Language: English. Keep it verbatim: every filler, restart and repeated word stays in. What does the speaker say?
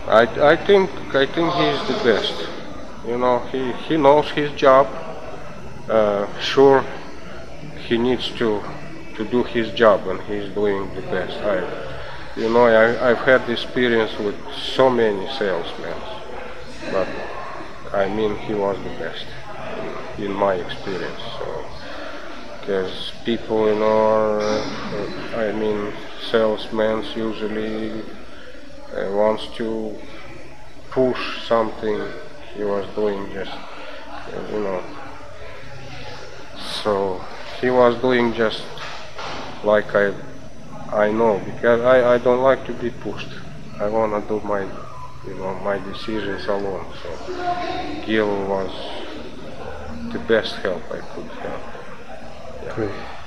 I, I think I think he's the best. You know, he, he knows his job. Uh, sure, he needs to to do his job, and he's doing the best. I, you know, I, I've had experience with so many salesmen, but I mean, he was the best in, in my experience. So, because people, you know, are, uh, I mean, salesmen usually uh, wants to push something. He was doing just, uh, you know, so he was doing just like I I know, because I, I don't like to be pushed. I wanna do my, you know, my decisions alone. So Gil was the best help I could have. Yeah. Great.